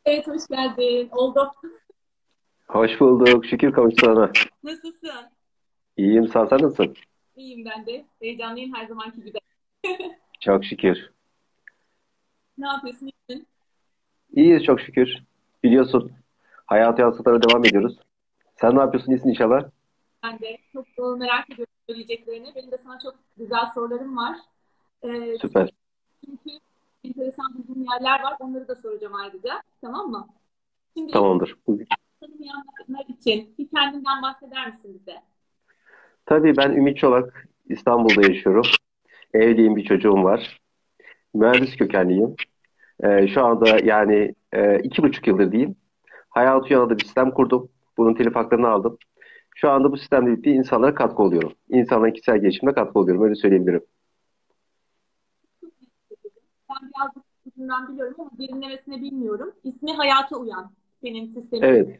Evet, hoş geldin. Oldu. Hoş bulduk. Şükür kavuşturana. Nasılsın? İyiyim. Sen nasılsın? İyiyim ben de. Heyecanlıyım her zamanki gibi. Çok şükür. Ne yapıyorsun? İyisin. İyiyiz çok şükür. Biliyorsun. Hayat yansıtlara devam ediyoruz. Sen ne yapıyorsun? İyisin inşallah. Ben de çok merak ediyorum söyleyeceklerini. Benim de sana çok güzel sorularım var. Ee, Süper. Çünkü enteresan bildiğim yerler var. Onları da soracağım ayrıca. Tamam mı? Şimdi ilk Tamamdır. tanımayanlar için bir kendinden bahseder misin bize? Tabii ben Ümit Çolak. İstanbul'da yaşıyorum. Evliyim, bir çocuğum var. Mühendis kökenliyim. Şu anda yani 2,5 yıldır diyeyim. Hayat Uyanı'da bir sistem kurdum. Bunun telif haklarını aldım. Şu anda bu sistemle birlikte insanlara katkı oluyorum. İnsanların kişisel gelişimine katkı oluyorum. Öyle söyleyebilirim. Ben birazcık ucundan biliyorum ama derinlemesine bilmiyorum. İsmi Hayata Uyan. Senin sistemin. Evet.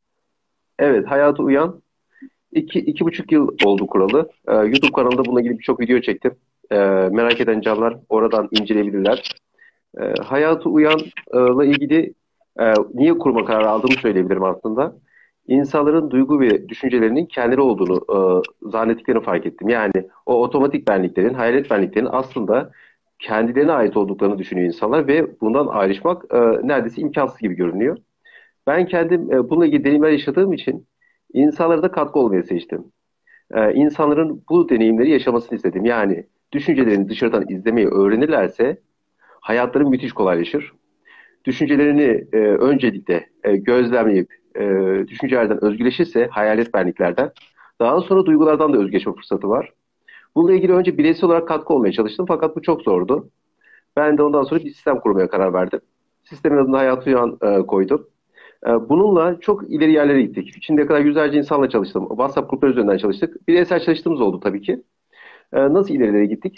Evet. Hayata Uyan. 2,5 yıl oldu kuralı. YouTube kanalında bununla ilgili birçok video çektim. Merak eden canlar oradan inceleyebilirler. Hayatı Uyan'la ilgili niye kurma kararı aldığımı söyleyebilirim aslında. İnsanların duygu ve düşüncelerinin kendileri olduğunu zannettiklerini fark ettim. Yani o otomatik benliklerin, hayalet benliklerin aslında kendilerine ait olduklarını düşünüyor insanlar ve bundan ayrışmak neredeyse imkansız gibi görünüyor. Ben kendim bununla ilgili deneyimler yaşadığım için insanlara da katkı olmayı seçtim. İnsanların bu deneyimleri yaşamasını istedim. Yani düşüncelerini dışarıdan izlemeyi öğrenirlerse hayatları müthiş kolaylaşır. Düşüncelerini öncelikle gözlemleyip düşüncelerden özgürleşirse hayalet benliklerden daha sonra duygulardan da özgürleşme fırsatı var. Bununla ilgili önce bireysel olarak katkı olmaya çalıştım fakat bu çok zordu. Ben de ondan sonra bir sistem kurmaya karar verdim. Sistemin adını Hayat Uyan koydum. Bununla çok ileri yerlere gittik. Şimdiye kadar yüzlerce insanla çalıştım. WhatsApp grupları üzerinden çalıştık. Bireysel çalıştığımız oldu tabii ki. Nasıl ilerilere gittik?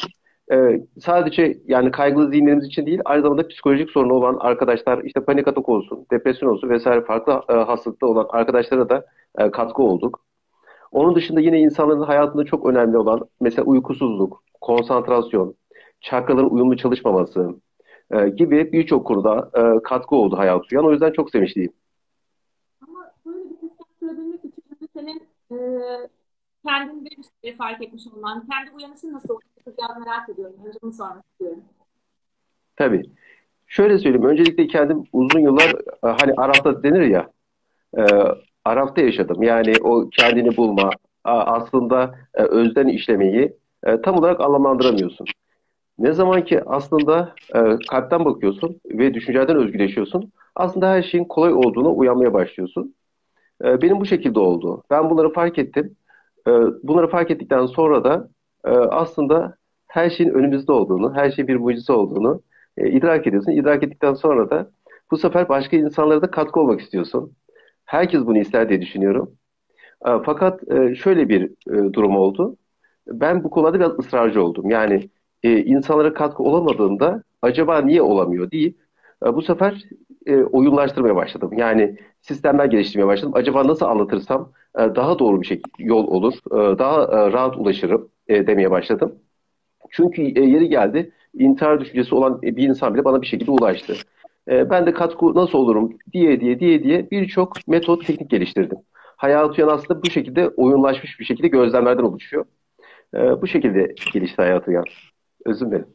Sadece yani kaygılı zihinlerimiz için değil, aynı zamanda psikolojik sorunu olan arkadaşlar, işte panik atak olsun, depresyon olsun vesaire farklı hastalıkta olan arkadaşlara da katkı olduk. Onun dışında yine insanların hayatında çok önemli olan mesela uykusuzluk, konsantrasyon, çakraların uyumlu çalışmaması gibi birçok konuda katkı oldu Hayat Uyan. O yüzden çok sevinçliyim. Ama böyle bir sistem kurabilmek için önce senin kendinde bir şey fark etmiş olman, kendi uyanışın nasıl oldu? Biraz merak ediyorum. Önce bunu sormak istiyorum. Tabii. Şöyle söyleyeyim. Öncelikle kendim uzun yıllar hani Araf'ta denir ya, e, Araf'ta yaşadım. Yani o kendini bulma, aslında özden işlemeyi tam olarak anlamlandıramıyorsun. Ne zaman ki aslında kalpten bakıyorsun ve düşüncelerden özgürleşiyorsun, aslında her şeyin kolay olduğuna uyanmaya başlıyorsun. Benim bu şekilde oldu. Ben bunları fark ettim. E, Bunları fark ettikten sonra da aslında her şeyin önümüzde olduğunu, her şeyin bir mucize olduğunu idrak ediyorsun. İdrak ettikten sonra da bu sefer başka insanlara da katkı olmak istiyorsun. Herkes bunu ister diye düşünüyorum. Fakat şöyle bir durum oldu. Ben bu konuda biraz ısrarcı oldum. Yani insanlara katkı olamadığında acaba niye olamıyor deyip bu sefer oyunlaştırmaya başladım. Yani sistemler geliştirmeye başladım. Acaba nasıl anlatırsam daha doğru bir yol olur, daha rahat ulaşırım demeye başladım. Çünkü yeri geldi intihar düşüncesi olan bir insan bile bana bir şekilde ulaştı. Ben de katkı nasıl olurum diye birçok metot, teknik geliştirdim. Hayat Uyan aslında bu şekilde oyunlaşmış bir şekilde gözlemlerden oluşuyor. Bu şekilde gelişti Hayat Uyan. Özüm benim.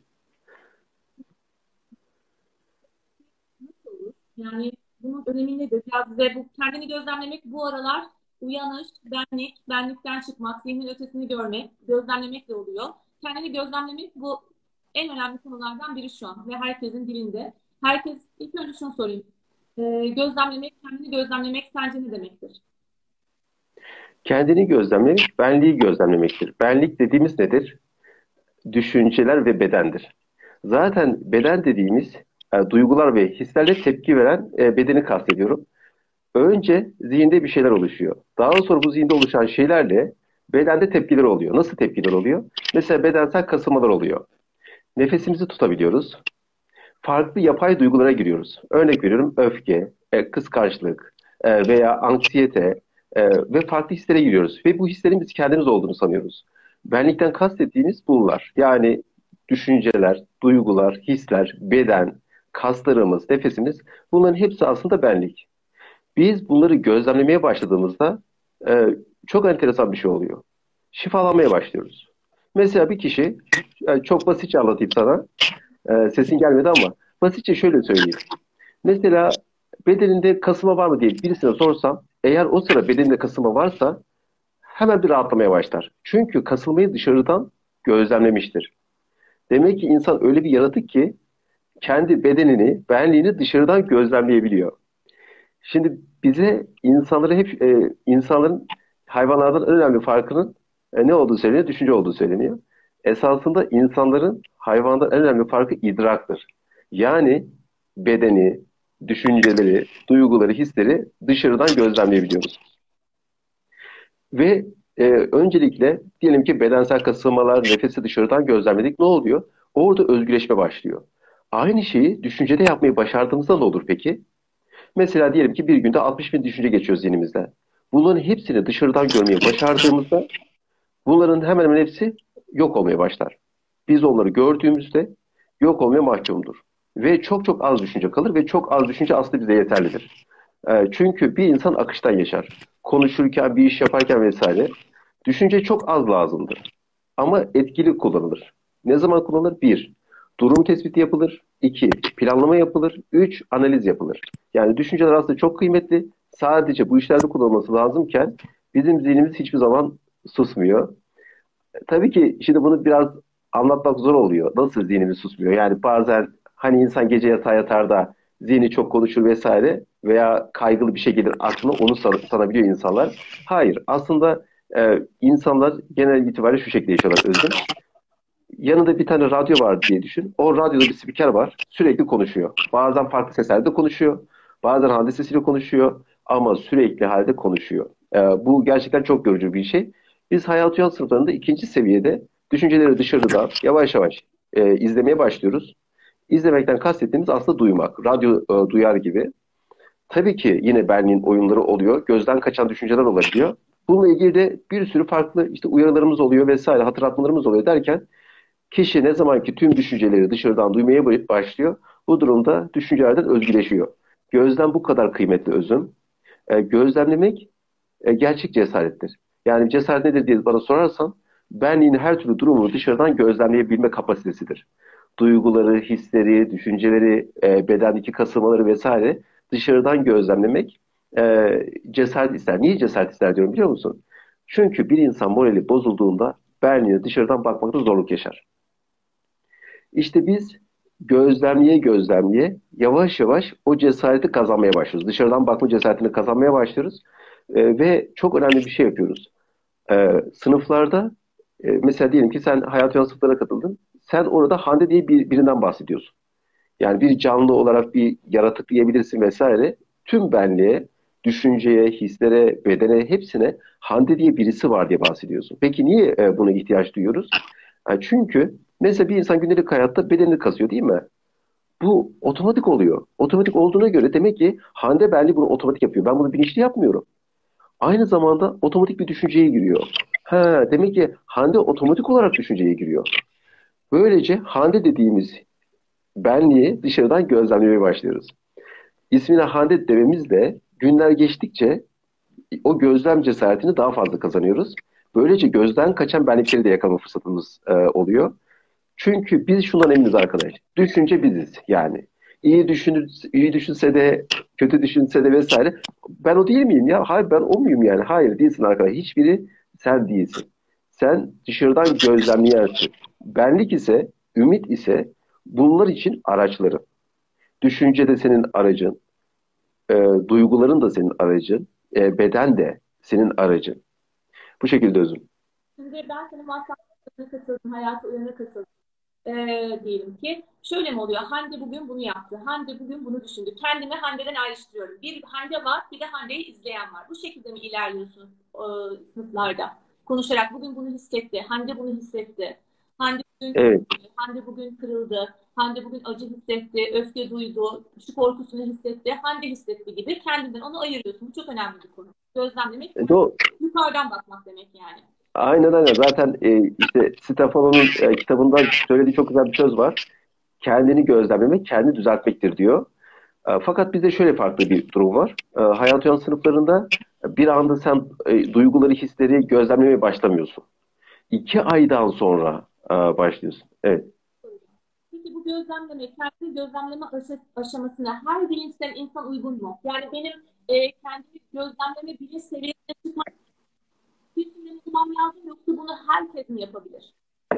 Nasıl olur? Yani bunun önemi nedir? Biraz bize bu kendini gözlemlemek bu aralar uyanış, benlik, benlikten çıkmak, zihnin ötesini görmek, gözlemlemek de oluyor. Kendini gözlemlemek bu en önemli konulardan biri şu an ve herkesin dilinde. Herkes, ilk önce şunu sorayım. Gözlemlemek, kendini gözlemlemek sence ne demektir? Kendini gözlemlemek, benliği gözlemlemektir. Benlik dediğimiz nedir? Düşünceler ve bedendir. Zaten beden dediğimiz duygular ve hislerle tepki veren bedeni kastediyorum. Önce zihinde bir şeyler oluşuyor. Daha sonra bu zihinde oluşan şeylerle bedende tepkiler oluyor. Nasıl tepkiler oluyor? Mesela bedensel kasılmalar oluyor. Nefesimizi tutabiliyoruz. Farklı yapay duygulara giriyoruz. Örnek veriyorum öfke, kıskançlık veya anksiyete ve farklı hislere giriyoruz. Ve bu hislerin biz kendimiz olduğunu sanıyoruz. Benlikten kastettiğimiz bunlar. Yani düşünceler, duygular, hisler, beden, kaslarımız, nefesimiz bunların hepsi aslında benlik. Biz bunları gözlemlemeye başladığımızda e, çok enteresan bir şey oluyor. Şifalanmaya başlıyoruz. Mesela bir kişi, çok basitçe anlatayım sana. Sesin gelmedi ama basitçe şöyle söyleyeyim. Mesela bedeninde kasılma var mı diye birisine sorsam, eğer o sıra bedeninde kasılma varsa hemen bir rahatlamaya başlar. Çünkü kasılmayı dışarıdan gözlemlemiştir. Demek ki insan öyle bir yaratık ki kendi bedenini, benliğini dışarıdan gözlemleyebiliyor. Şimdi bize insanları hep insanların hayvanlardan en önemli farkının ne olduğu söyleniyor? Düşünce olduğu söyleniyor. Esasında insanların hayvandan en önemli farkı idraktır. Yani bedeni, düşünceleri, duyguları, hisleri dışarıdan gözlemleyebiliyoruz. Ve öncelikle diyelim ki bedensel kasılmalar, nefesi dışarıdan gözlemledik. Ne oluyor? Orada özgürleşme başlıyor. Aynı şeyi düşüncede yapmayı başardığımızda ne olur peki? Mesela diyelim ki bir günde 60 bin düşünce geçiyor zihnimizden. Bunların hepsini dışarıdan görmeyi başardığımızda bunların hemen hemen hepsi yok olmaya başlar. Biz onları gördüğümüzde yok olmaya mahkumdur. Ve çok çok az düşünce kalır ve çok az düşünce aslında bize yeterlidir. Çünkü bir insan akıştan yaşar. Konuşurken, bir iş yaparken vesaire. Düşünce çok az lazımdır. Ama etkili kullanılır. Ne zaman kullanılır? Bir, durum tespiti yapılır. İki, planlama yapılır. Üç, analiz yapılır. Yani düşünceler aslında çok kıymetli. Sadece bu işlerde kullanılması lazımken bizim zihnimiz hiçbir zaman susmuyor. Tabii ki şimdi bunu biraz anlatmak zor oluyor. Nasıl zihnimiz susmuyor? Yani bazen hani insan gece yatağa yatar da zihni çok konuşur vesaire veya kaygılı bir şey gelir aklına onu sanabiliyor insanlar. Hayır. Aslında insanlar genel itibariyle şu şekilde yaşıyorlar Özlem. Yanında bir tane radyo var diye düşün. O radyoda bir spiker var. Sürekli konuşuyor. Bazen farklı seslerde konuşuyor. Bazen halde sesiyle konuşuyor. Ama sürekli halde konuşuyor. Bu gerçekten çok yorucu bir şey. Biz hayat uyan sınıflarında ikinci seviyede düşünceleri dışarıdan yavaş yavaş izlemeye başlıyoruz. İzlemekten kastettiğimiz aslında duymak. Radyo duyar gibi. Tabii ki yine benliğin oyunları oluyor. Gözden kaçan düşünceler olabiliyor. Bununla ilgili de bir sürü farklı işte uyarılarımız oluyor vesaire, hatırlatmalarımız oluyor derken kişi ne zaman ki tüm düşünceleri dışarıdan duymaya başlıyor, bu durumda düşüncelerden özgürleşiyor. Gözlem bu kadar kıymetli özüm. Gözlemlemek gerçek cesarettir. Yani cesaret nedir diye bana sorarsan, benliğin her türlü durumunu dışarıdan gözlemleyebilme kapasitesidir. Duyguları, hisleri, düşünceleri, bedendeki kasılmaları vesaire dışarıdan gözlemlemek cesaret ister. Niye cesaret ister diyorum biliyor musun? Çünkü bir insan morali bozulduğunda benliğine dışarıdan bakmakta zorluk yaşar. İşte biz gözlemleye gözlemleye yavaş yavaş o cesareti kazanmaya başlıyoruz. Dışarıdan bakma cesaretini kazanmaya başlıyoruz. Ve çok önemli bir şey yapıyoruz. Sınıflarda mesela diyelim ki sen hayat yolu sınıflarına katıldın. Sen orada Hande diye birinden bahsediyorsun. Yani bir canlı olarak bir yaratık diyebilirsin vesaire. Tüm benliğe, düşünceye, hislere, bedene hepsine Hande diye birisi var diye bahsediyorsun. Peki niye buna ihtiyaç duyuyoruz? Çünkü mesela bir insan gündelik hayatta bedenini kasıyor değil mi? Bu otomatik oluyor. Otomatik olduğuna göre demek ki Hande benliği bunu otomatik yapıyor. Ben bunu bilinçli yapmıyorum. Aynı zamanda otomatik bir düşünceye giriyor. Ha, demek ki Hande otomatik olarak düşünceye giriyor. Böylece Hande dediğimiz benliği dışarıdan gözlemlemeye başlıyoruz. İsmine Hande dememizle günler geçtikçe o gözlem cesaretini daha fazla kazanıyoruz. Böylece gözden kaçan benlikleri de yakalama fırsatımız oluyor. Çünkü biz şundan eminiz arkadaş. Düşünce biziz yani. İyi düşünse de kötü düşünse de vesaire. Ben o değil miyim ya? Hayır ben o muyum yani? Hayır değilsin arkadaş. Hiçbiri sen değilsin. Sen dışarıdan gözlemleyensin. Benlik ise, ümit ise bunlar için araçları. Düşünce de senin aracın. e, Duyguların da senin aracın. Beden de senin aracın. Bu şekilde özüm. Şimdi ben senin WhatsApp'ına katıldım, hayata uyanığa katıldım. Diyelim ki şöyle mi oluyor? Hande bugün bunu yaptı. Hande bugün bunu düşündü. Kendimi Hande'den ayrıştırıyorum. Bir Hande var, bir de Hande'yi izleyen var. Bu şekilde mi ilerliyorsunuz sınıflarda? Konuşarak bugün bunu hissetti. Hande bunu hissetti. Hande bugün Evet. kırıldı. Hande bugün kırıldı. Hande bugün acı hissetti, öfke duydu, şu korkusunu hissetti, Hande hissetti gibi kendinden onu ayırıyorsun. Bu çok önemli bir konu. Gözlemlemek, Do yukarıdan bakmak demek yani. Aynen öyle. Zaten işte Stefanov'un kitabında söylediği çok güzel bir söz var. kendini gözlemlemek, kendini düzeltmektir diyor. Fakat bizde şöyle farklı bir durum var. Hayat uyan sınıflarında bir anda sen duyguları, hisleri gözlemlemeye başlamıyorsun. 2 aydan sonra başlıyorsun. Evet. Peki bu gözlemleme, kendi gözlemleme aşamasına her bilinçten insan uygun mu? Yani benim kendi gözlemleme bilinç seviyesine çıkmak için mi bulmam lazım yoksa bunu herkes mi yapabilir?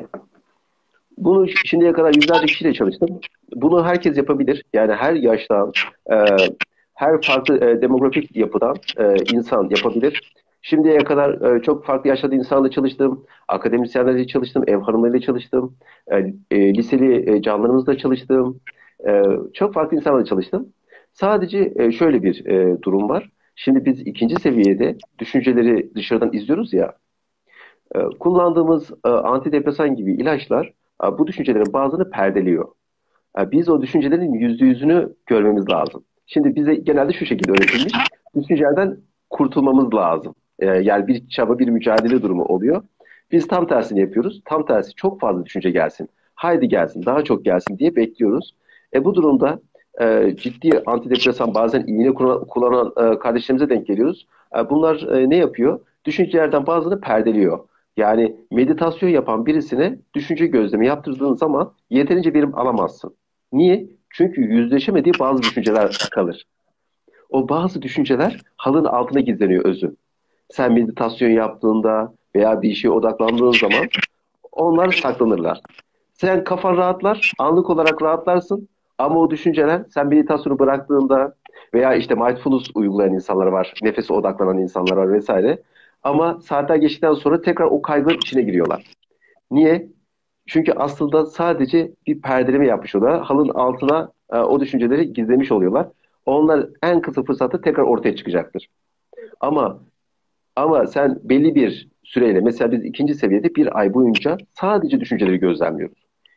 Bunu şimdiye kadar yüzlerce kişiyle çalıştım. Bunu herkes yapabilir. Yani her yaştan, e, her farklı demografik yapıdan insan yapabilir. Şimdiye kadar çok farklı yaşlarda insanla çalıştım. Akademisyenlerle çalıştım, ev hanımlarıyla çalıştım. Liseli canlarımızla çalıştım. Çok farklı insanlarla çalıştım. Sadece şöyle bir durum var. Şimdi biz ikinci seviyede düşünceleri dışarıdan izliyoruz ya. Kullandığımız antidepresan gibi ilaçlar bu düşüncelerin bazılarını perdeliyor. Biz o düşüncelerin %100'ünü görmemiz lazım. Şimdi bize genelde şu şekilde öğretilmiş. Düşüncelerden kurtulmamız lazım. Yani bir çaba, bir mücadele durumu oluyor. Biz tam tersini yapıyoruz. Tam tersi çok fazla düşünce gelsin. Haydi gelsin, daha çok gelsin diye bekliyoruz. Bu durumda ciddi antidepresan bazen iğne kullanan kardeşlerimize denk geliyoruz. Bunlar ne yapıyor? Düşüncelerden bazılarını perdeliyor. Yani meditasyon yapan birisine düşünce gözlemi yaptırdığın zaman yeterince verim alamazsın. Niye? Çünkü yüzleşemediği bazı düşünceler kalır. O bazı düşünceler halının altına gizleniyor özü. Sen meditasyon yaptığında veya bir işe odaklandığın zaman onlar saklanırlar. Sen kafan rahatlar, anlık olarak rahatlarsın ama o düşünceler sen meditasyonu bıraktığında veya işte mindfulness uygulayan insanlar var, nefese odaklanan insanlar var vesaire. Ama saatler geçtikten sonra tekrar o kaygıların içine giriyorlar. Niye? Çünkü aslında sadece bir perdeleme yapmış oluyorlar. Halının altına o düşünceleri gizlemiş oluyorlar. Onlar en kısa fırsatta tekrar ortaya çıkacaktır. Ama sen belli bir süreyle mesela biz ikinci seviyede 1 ay boyunca sadece düşünceleri gözlemliyoruz.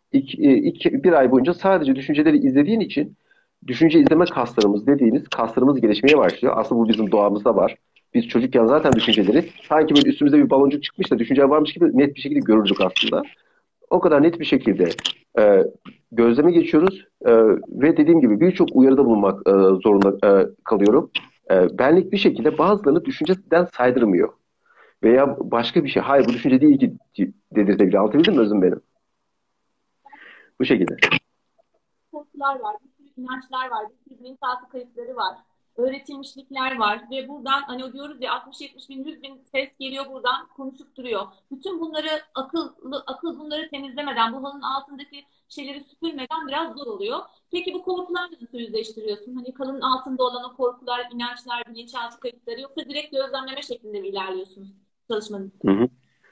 Bir ay boyunca sadece düşünceleri izlediğin için düşünce izleme kaslarımız dediğimiz kaslarımız gelişmeye başlıyor. Aslında bu bizim doğamızda var. Biz çocukken zaten düşünceleri sanki böyle üstümüzde bir baloncuk çıkmış da düşünce varmış gibi net bir şekilde görürdük aslında. O kadar net bir şekilde e, gözleme geçiyoruz ve dediğim gibi birçok uyarıda bulunmak zorunda kalıyorum. Benlik bir şekilde bazılarını düşünceden saydırmıyor. Veya başka bir şey. Hayır bu düşünce değil ki dedirtebilir. Anlatabildim mi özüm benim? Bu şekilde. Korkular var, bir sürü inançlar var, bir sürü bilinçaltı kayıtları var, öğretilmişlikler var ve buradan hani diyoruz ya 60-70 bin, 100 bin ses geliyor buradan konuşup duruyor. Bütün bunları akıl bunları temizlemeden, bu halının altındaki şeyleri süpürmeden biraz zor oluyor. Peki bu korkularla nasıl yüzleştiriyorsun? Hani kalının altında olan o korkular, inançlar, bilinçaltı kayıtları yoksa direkt gözlemleme şeklinde mi ilerliyorsunuz çalışmanız? Hı hı.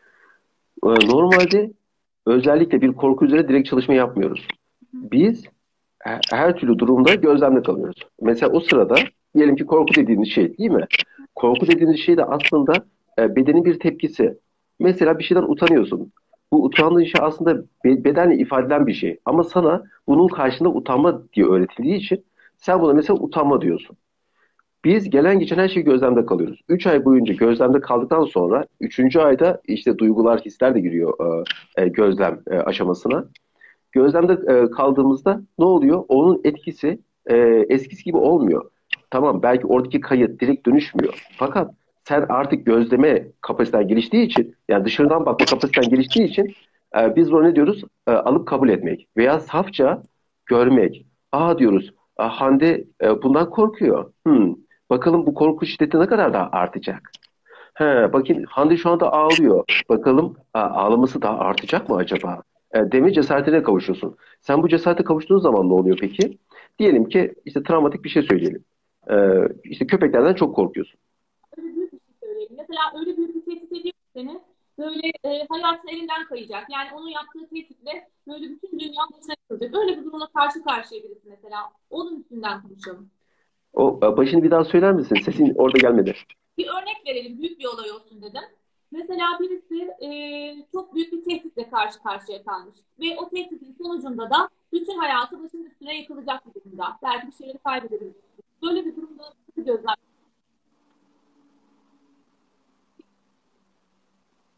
Normalde özellikle bir korku üzerine direkt çalışma yapmıyoruz. Biz her türlü durumda gözlemle kalıyoruz. Mesela o sırada diyelim ki korku dediğiniz şey değil mi? Korku dediğiniz şey de aslında bedenin bir tepkisi. Mesela bir şeyden utanıyorsun. Bu utandığın şey aslında bedenle ifade edilen bir şey. Ama sana bunun karşında utanma diye öğretildiği için sen buna mesela utanma diyorsun. Biz gelen geçen her şey gözlemde kalıyoruz. 3 ay boyunca gözlemde kaldıktan sonra 3. ayda işte duygular, hisler de giriyor gözlem aşamasına. Gözlemde kaldığımızda ne oluyor? Onun etkisi e, eskisi gibi olmuyor. Tamam belki oradaki kayıt direkt dönüşmüyor. Fakat sen artık gözleme kapasiten geliştiği için yani dışarıdan bakma kapasiten geliştiği için biz buna ne diyoruz? Alıp kabul etmek veya safça görmek. Aa diyoruz. Hande bundan korkuyor. Bakalım bu korku şiddeti ne kadar daha artacak? Bakayım Hande şu anda ağlıyor. Bakalım ağlaması daha artacak mı acaba? Deme cesaretine kavuşuyorsun. Sen bu cesarete kavuştuğun zaman ne oluyor peki? Diyelim ki işte travmatik bir şey söyleyelim. İşte köpeklerden çok korkuyorsun. Öyle büyük bir şey söyleyeyim. Mesela öyle büyük bir tehdit ediyor seni. Böyle hayatın elinden kayacak. Yani onun yaptığı tehditle böyle bütün dünya başına yıkılacak. Öyle bir durumla karşı karşıya birisi mesela. Onun üstünden konuşalım. O başını bir daha söyler misin? Sesin orada gelmedi. Bir örnek verelim. Büyük bir olay olsun dedim. Mesela birisi çok büyük bir tehditle karşı karşıya kalmış. Ve o tehditin sonucunda da bütün hayatı başının üstüne yıkılacak bir durumda. Belki bir şeyleri kaybedebilir. Böyle bir durumda nasıl gözlem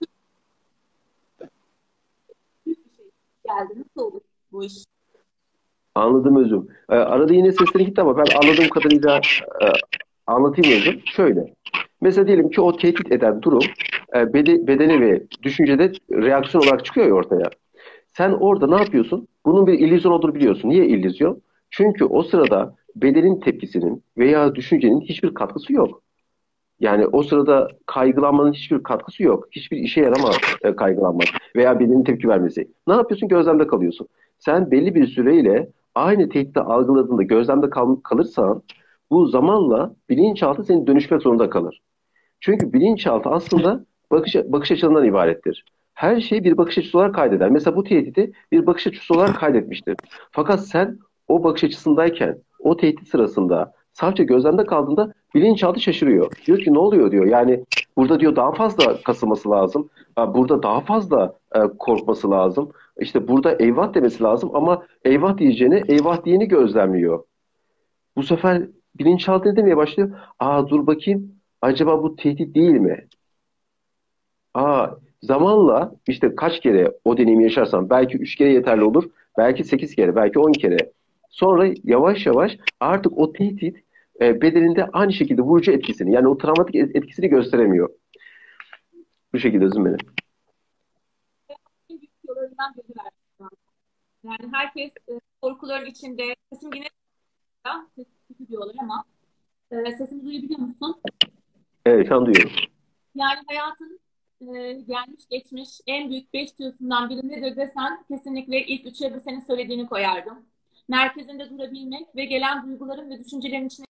büyük bir şey geldi. Nasıl olur bu iş? Anladım özüm. Arada yine sesleri gitti ama ben anladığım kadarıyla e, anlatayım özüm. Şöyle. Mesela diyelim ki o tehdit eden durum bedeni ve düşüncede reaksiyon olarak çıkıyor ya ortaya. Sen orada ne yapıyorsun? Bunun bir illüzyon olduğunu biliyorsun. Niye illüzyon? Çünkü o sırada bedenin tepkisinin veya düşüncenin hiçbir katkısı yok. Yani o sırada kaygılanmanın hiçbir katkısı yok. Hiçbir işe yaramaz kaygılanmak veya bedenin tepki vermesi. Ne yapıyorsun? Gözlemde kalıyorsun. Sen belli bir süreyle aynı tehdidi algıladığında gözlemde kalırsan bu zamanla bilinçaltı seni dönüşmek zorunda kalır. Çünkü bilinçaltı aslında bakış açılarından ibarettir. Her şeyi bir bakış açısı olarak kaydeder. Mesela bu tehdidi bir bakış açısı olarak kaydetmiştir. Fakat sen o bakış açısındayken, o tehdit sırasında sadece gözlemde kaldığında bilinçaltı şaşırıyor. Diyor ki ne oluyor diyor. Yani burada diyor daha fazla kasılması lazım. Burada daha fazla korkması lazım. İşte burada eyvah demesi lazım ama eyvah diyeceğine eyvah diyeni gözlemliyor. Bu sefer bilinçaltı ne demeye başlıyor? Aa dur bakayım. Acaba bu tehdit değil mi? Aa zamanla işte kaç kere o deneyimi yaşarsan belki 3 kere yeterli olur. Belki 8 kere, belki 10 kere. Sonra yavaş yavaş artık o tehdit bedeninde aynı şekilde vurucu etkisini yani o travmatik etkisini gösteremiyor. Bu şekilde özüm benim. En büyük yollarından biri verdim. Yani herkes korkuların içinde. Sesim yine sesim kötü diyorlar ama sesimi duyabiliyor musun? Evet şu an duyuyorum. Yani hayatın gelmiş geçmiş en büyük beş duyusundan biri nedir desen kesinlikle ilk üçe de senin söylediğini koyardım. Merkezinde durabilmek ve gelen duyguların ve düşüncelerin içine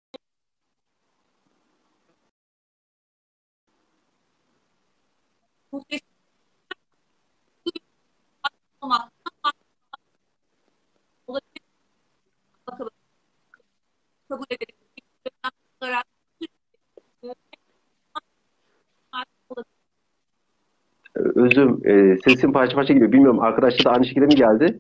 muhteşem olmak, olabilir, bakalım, kabul edelim. Olarak, e, olabilir. Özüm sesin parça parça geliyor. Bilmiyorum arkadaşlar da aynı şekilde mi geldi?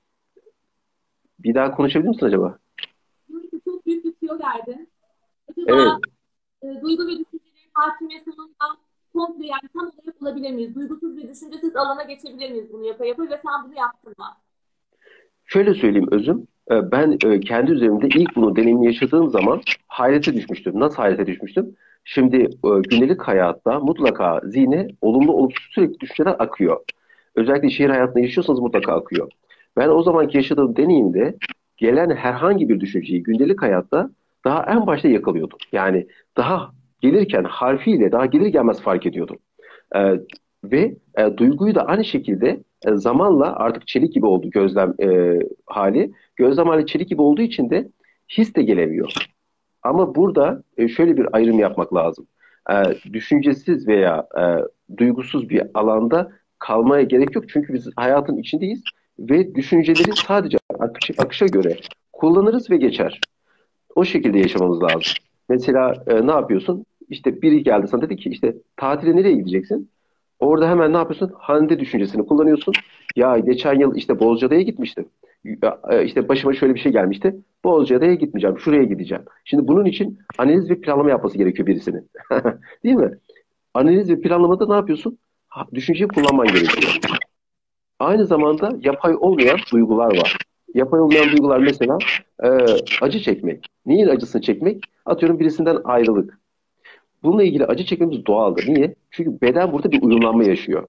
Bir daha konuşabilir misin acaba? Çok büyük bir tüyo verdin. Evet. Acaba duygu ve düşüncelerin hakimiyetlerinden komple yani tam olarak bulabilir miyiz? Duygusuz ve düşüncesiz alana geçebilir miyiz bunu yapa yapa ve sen bunu yaptın mı? Şöyle söyleyeyim özüm. Ben kendi üzerimde ilk bunu deneyimini yaşadığım zaman hayrete düşmüştüm. Nasıl hayrete düşmüştüm? Şimdi gündelik hayatta mutlaka zihne olumlu olumsuz sürekli düşünceler akıyor. Özellikle şehir hayatında yaşıyorsanız mutlaka akıyor. Ben o zamanki yaşadığım deneyimde gelen herhangi bir düşünceyi gündelik hayatta daha en başta yakalıyordum. Yani daha gelirken harfiyle daha gelir gelmez fark ediyordum. E, ve duyguyu da aynı şekilde zamanla artık çelik gibi oldu gözlem hali. Gözlem hali çelik gibi olduğu için de his de gelemiyor. Ama burada şöyle bir ayrım yapmak lazım. Düşüncesiz veya duygusuz bir alanda kalmaya gerek yok. Çünkü biz hayatın içindeyiz ve düşünceleri sadece akışa göre kullanırız ve geçer. O şekilde yaşamamız lazım. Mesela ne yapıyorsun? İşte biri geldi sana dedi ki işte tatile nereye gideceksin? Orada hemen ne yapıyorsun? Hande düşüncesini kullanıyorsun. Ya geçen yıl işte Bozcaada'ya gitmiştim. İşte başıma şöyle bir şey gelmişti. Bozcaada'ya gitmeyeceğim. Şuraya gideceğim. Şimdi bunun için analiz ve planlama yapması gerekiyor birisinin. Değil mi? Analiz ve planlamada ne yapıyorsun? Düşünceyi kullanman gerekiyor. Aynı zamanda yapay olmayan duygular var. Yapay olmayan duygular mesela e, acı çekmek. Neyin acısını çekmek? Atıyorum birisinden ayrılık. Bununla ilgili acı çekmemiz doğaldır. Niye? Çünkü beden burada bir uyumlanma yaşıyor.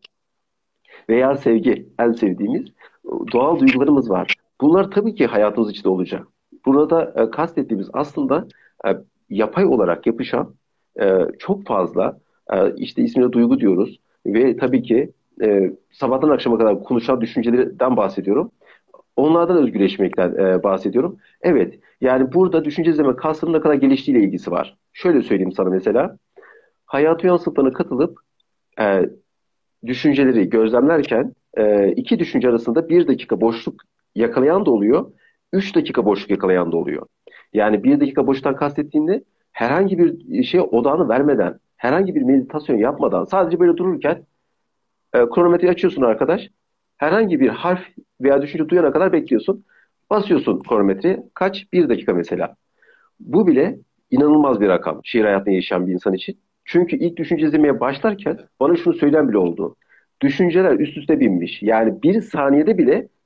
Veya sevgi, en sevdiğimiz doğal duygularımız var. Bunlar tabii ki hayatımız içinde olacak. Burada kastettiğimiz aslında e, yapay olarak yapışan çok fazla işte ismine duygu diyoruz ve tabii ki sabahtan akşama kadar konuşan düşüncelerden bahsediyorum. Onlardan özgürleşmekten bahsediyorum. Evet, yani burada düşünce izleme kaslarının ne kadar geliştiğiyle ilgisi var. Şöyle söyleyeyim sana mesela. Hayat Uyan sınıflarına katılıp e, düşünceleri gözlemlerken iki düşünce arasında bir dakika boşluk yakalayan da oluyor, 3 dakika boşluk yakalayan da oluyor. Yani bir dakika boşluktan kastettiğinde herhangi bir şeye odağını vermeden, herhangi bir meditasyon yapmadan sadece böyle dururken kronometreyi açıyorsun arkadaş. Herhangi bir harf veya düşünce duyana kadar bekliyorsun. Basıyorsun kronometreye. Kaç? 1 dakika mesela. Bu bile inanılmaz bir rakam şehir hayatında yaşayan bir insan için. Çünkü ilk düşünce izlemeye başlarken bana şunu söyleyen bile oldu. Düşünceler üst üste binmiş. Yani bir saniyede bile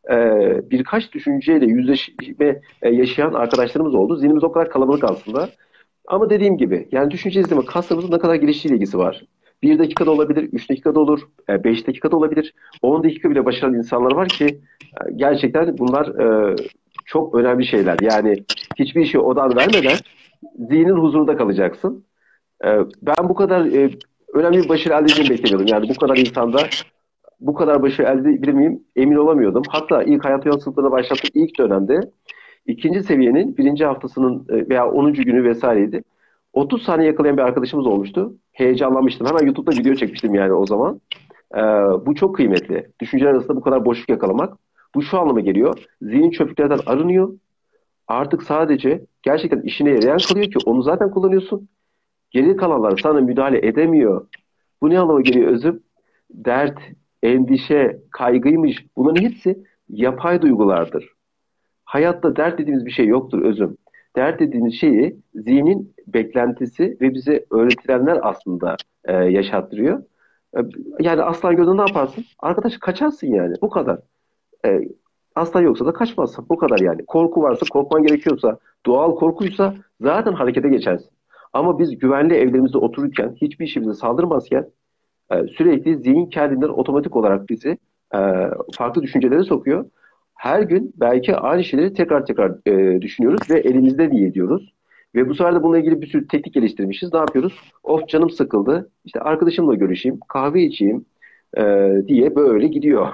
birkaç düşünceyle yüzleşme yaşayan arkadaşlarımız oldu. Zihnimiz o kadar kalabalık aslında. Ama dediğim gibi yani düşünce izleme kaslarımızın ne kadar geliştiğiyle ilgisi var. Bir dakikada olabilir, 3 dakikada olur, 5 dakikada olabilir. 10 dakika bile başaran insanlar var ki gerçekten bunlar çok önemli şeyler. Yani hiçbir şeye odan vermeden zihnin huzurunda kalacaksın. Ben bu kadar önemli bir başarı elde edeceğimi beklemiyordum. Yani bu kadar insanda bu kadar başarı elde edebilir miyim emin olamıyordum. Hatta ilk hayat yolculuğuna başladığım ilk dönemde ikinci seviyenin birinci haftasının veya 10. günü vesaireydi. 30 saniye yakalayan bir arkadaşımız olmuştu. Heyecanlanmıştım. Hemen YouTube'da video çekmiştim yani o zaman. Ee, Bu çok kıymetli. Düşünceler arasında bu kadar boşluk yakalamak. Bu şu anlama geliyor. Zihin çöplüklerden arınıyor. Artık sadece gerçekten işine yarayan kalıyor ki onu zaten kullanıyorsun. Geri kalanlar sana müdahale edemiyor. Bu ne anlama geliyor özüm? Dert, endişe, kaygıymış. Bunların hepsi yapay duygulardır. Hayatta dert dediğimiz bir şey yoktur özüm. Dert dediğimiz şeyi zihnin beklentisi ve bize öğretilenler aslında yaşattırıyor. E, Yani aslan gözünde ne yaparsın? Arkadaş kaçarsın yani. Bu kadar. E, Aslan yoksa da kaçmazsın. Bu kadar yani. Korku varsa, korkman gerekiyorsa, doğal korkuysa zaten harekete geçersin. Ama biz güvenli evlerimizde otururken, hiçbir işimize saldırmazken sürekli zihin kendinden otomatik olarak bizi e, farklı düşüncelere sokuyor. Her gün belki aynı şeyleri tekrar tekrar düşünüyoruz ve elimizde diye ediyoruz. Ve bu sefer de bununla ilgili bir sürü teknik geliştirmişiz. Ne yapıyoruz? Of canım sıkıldı. İşte arkadaşımla görüşeyim, kahve içeyim diye böyle gidiyor.